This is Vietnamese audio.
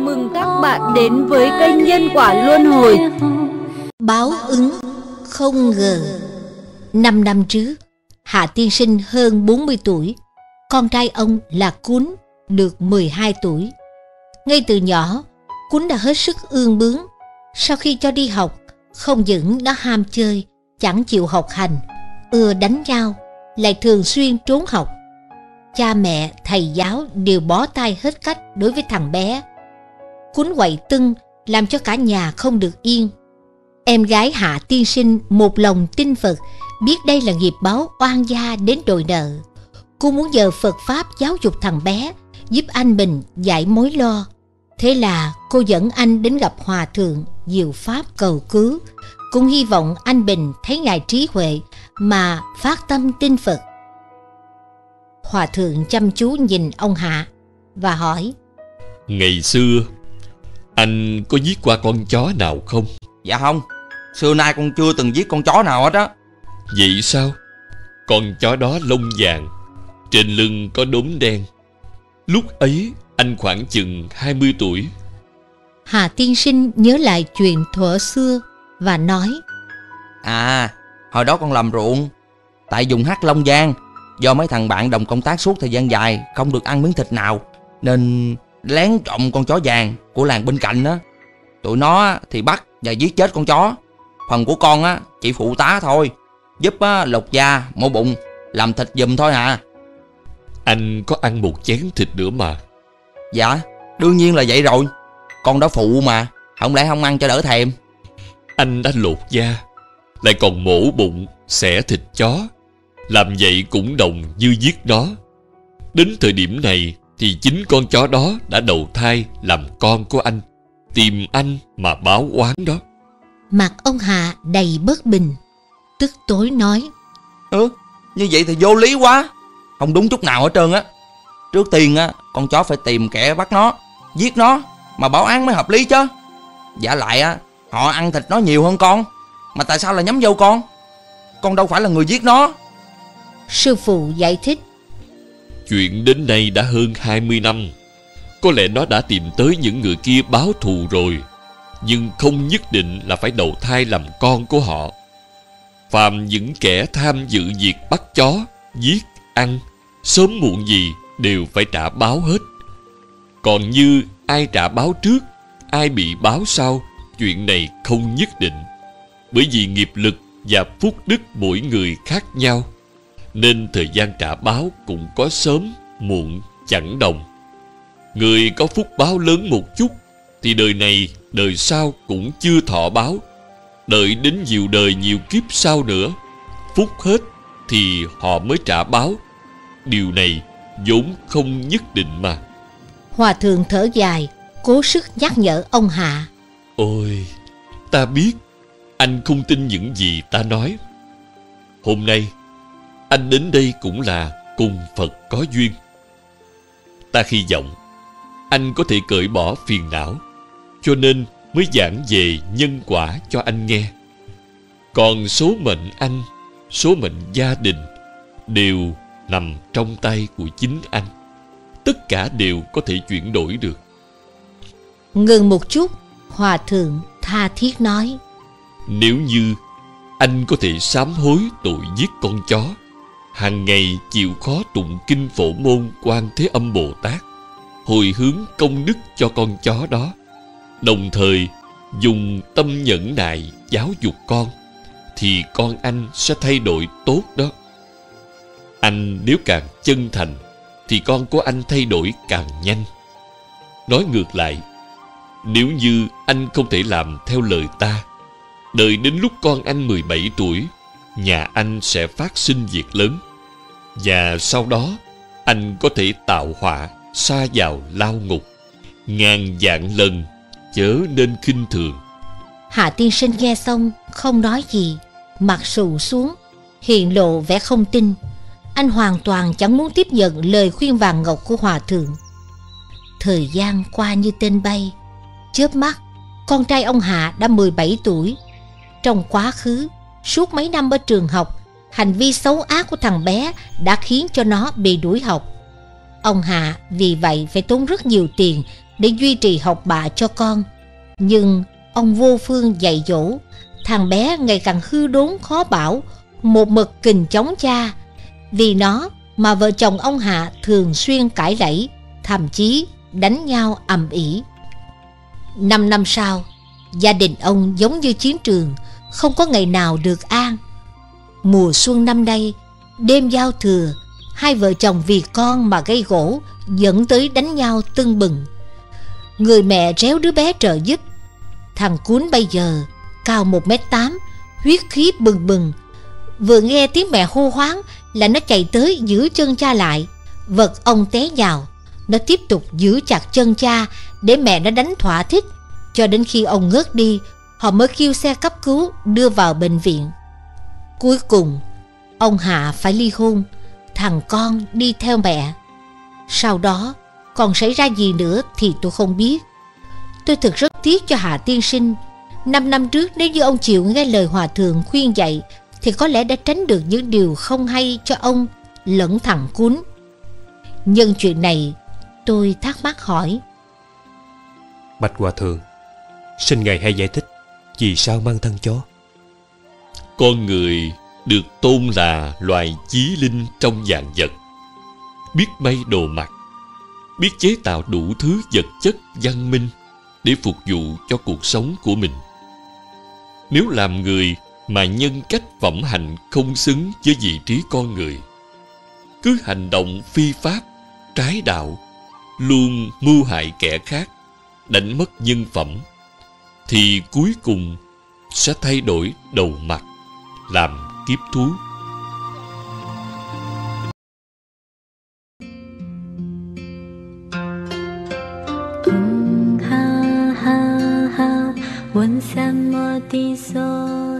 mừng các bạn đến với kênh Nhân Quả Luân Hồi. Báo ứng không ngờ. 5 năm trước, Hạ tiên sinh hơn 40 tuổi. Con trai ông là Cún được 12 tuổi. Ngay từ nhỏ, Cún đã hết sức ương bướng. Sau khi cho đi học, không những nó ham chơi, chẳng chịu học hành, ưa đánh nhau, lại thường xuyên trốn học. Cha mẹ, thầy giáo đều bó tay hết cách đối với thằng bé. Cún quậy tưng làm cho cả nhà không được yên. Em gái Hạ tiên sinh một lòng tin Phật, biết đây là nghiệp báo oan gia đến đòi nợ. Cô muốn nhờ Phật Pháp giáo dục thằng bé, giúp anh mình giải mối lo. Thế là cô dẫn anh đến gặp Hòa Thượng diệu Pháp cầu cứu, cũng hy vọng anh Bình thấy ngài trí huệ mà phát tâm tin Phật. Hòa Thượng chăm chú nhìn ông Hạ và hỏi: Ngày xưa anh có giết qua con chó nào không? Dạ không, xưa nay con chưa từng giết con chó nào hết á. Vậy sao? Con chó đó lông vàng, trên lưng có đốm đen. Lúc ấy anh khoảng chừng 20 tuổi. Hà tiên sinh nhớ lại chuyện thuở xưa và nói: À, hồi đó con làm ruộng tại vùng Hắc Long Giang. Do mấy thằng bạn đồng công tác suốt thời gian dài không được ăn miếng thịt nào, nên lén trộm con chó vàng của làng bên cạnh á. Tụi nó thì bắt và giết chết con chó. Phần của con á chỉ phụ tá thôi, giúp lột da mổ bụng, làm thịt giùm thôi à. Anh có ăn một chén thịt nữa mà. Dạ, đương nhiên là vậy rồi. Con đó phụ mà, không lẽ không ăn cho đỡ thèm. Anh đã lột da, lại còn mổ bụng, xẻ thịt chó. Làm vậy cũng đồng như giết nó. Đến thời điểm này thì chính con chó đó đã đầu thai làm con của anh, tìm anh mà báo oán đó. Mặt ông Hạ đầy bất bình, tức tối nói: Như vậy thì vô lý quá, không đúng chút nào hết trơn á. Trước tiên á, con chó phải tìm kẻ bắt nó, giết nó mà báo án mới hợp lý chứ. Dạ lại á, họ ăn thịt nó nhiều hơn con, mà tại sao lại nhắm vô con? Con đâu phải là người giết nó. Sư phụ giải thích: Chuyện đến nay đã hơn 20 năm. Có lẽ nó đã tìm tới những người kia báo thù rồi, nhưng không nhất định là phải đầu thai làm con của họ. Phàm những kẻ tham dự việc bắt chó, giết, ăn, sớm muộn gì đều phải trả báo hết. Còn như ai trả báo trước, ai bị báo sau, chuyện này không nhất định. Bởi vì nghiệp lực và phúc đức mỗi người khác nhau, nên thời gian trả báo cũng có sớm, muộn, chẳng đồng. Người có phúc báo lớn một chút thì đời này, đời sau cũng chưa thọ báo. Đợi đến nhiều đời nhiều kiếp sau nữa, phúc hết thì họ mới trả báo. Điều này vốn không nhất định mà. Hòa Thượng thở dài, cố sức nhắc nhở ông Hạ: Ôi, ta biết anh không tin những gì ta nói. Hôm nay anh đến đây cũng là cùng Phật có duyên. Ta hy vọng anh có thể cởi bỏ phiền não, cho nên mới giảng về nhân quả cho anh nghe. Còn số mệnh anh, số mệnh gia đình đều nằm trong tay của chính anh. Tất cả đều có thể chuyển đổi được. Ngừng một chút, Hòa Thượng tha thiết nói: Nếu như anh có thể sám hối tội giết con chó, hàng ngày chịu khó tụng kinh Phổ Môn Quan Thế Âm Bồ Tát, hồi hướng công đức cho con chó đó, đồng thời dùng tâm nhẫn nại giáo dục con, thì con anh sẽ thay đổi tốt đó. Anh nếu càng chân thành thì con của anh thay đổi càng nhanh. Nói ngược lại, nếu như anh không thể làm theo lời ta, đợi đến lúc con anh 17 tuổi, nhà anh sẽ phát sinh việc lớn, và sau đó anh có thể tạo họa sa vào lao ngục. Ngàn vạn lần chớ nên khinh thường. Hạ tiên sinh nghe xong không nói gì, mặt xù xuống, hiện lộ vẻ không tin. Anh hoàn toàn chẳng muốn tiếp nhận lời khuyên vàng ngọc của Hòa Thượng. Thời gian qua như tên bay, chớp mắt con trai ông Hạ đã 17 tuổi. Trong quá khứ, suốt mấy năm ở trường học, hành vi xấu ác của thằng bé đã khiến cho nó bị đuổi học. Ông Hạ vì vậy phải tốn rất nhiều tiền để duy trì học bạ cho con. Nhưng ông vô phương dạy dỗ, thằng bé ngày càng hư đốn khó bảo, một mực kình chống cha. Vì nó mà vợ chồng ông Hạ thường xuyên cãi lẫy, thậm chí đánh nhau ầm ĩ. 5 năm sau, gia đình ông giống như chiến trường, không có ngày nào được an. Mùa xuân năm nay, đêm giao thừa, hai vợ chồng vì con mà gây gổ, dẫn tới đánh nhau tưng bừng. Người mẹ réo đứa bé trợ giúp. Thằng Cún bây giờ cao 1m8, huyết khí bừng bừng. Vừa nghe tiếng mẹ hô hoáng là nó chạy tới giữ chân cha lại, vật ông té nhào. Nó tiếp tục giữ chặt chân cha để mẹ nó đánh thỏa thích, cho đến khi ông ngất đi, họ mới kêu xe cấp cứu đưa vào bệnh viện. Cuối cùng, ông Hạ phải ly hôn, thằng con đi theo mẹ. Sau đó, còn xảy ra gì nữa thì tôi không biết. Tôi thực rất tiếc cho Hạ tiên sinh. 5 năm trước, nếu như ông chịu nghe lời hòa thượng khuyên dạy, thì có lẽ đã tránh được những điều không hay cho ông lẫn thằng Cún. Nhân chuyện này, tôi thắc mắc hỏi: Bạch hòa thượng, xin ngài hãy giải thích vì sao mang thân chó? Con người được tôn là loài chí linh trong vạn vật, biết may đồ mặc, biết chế tạo đủ thứ vật chất văn minh để phục vụ cho cuộc sống của mình. Nếu làm người mà nhân cách phẩm hạnh không xứng với vị trí con người, cứ hành động phi pháp, trái đạo, luôn mưu hại kẻ khác, đánh mất nhân phẩm, thì cuối cùng sẽ thay đổi đầu mặt, làm kiếp thú. ha ha ha，问什么的所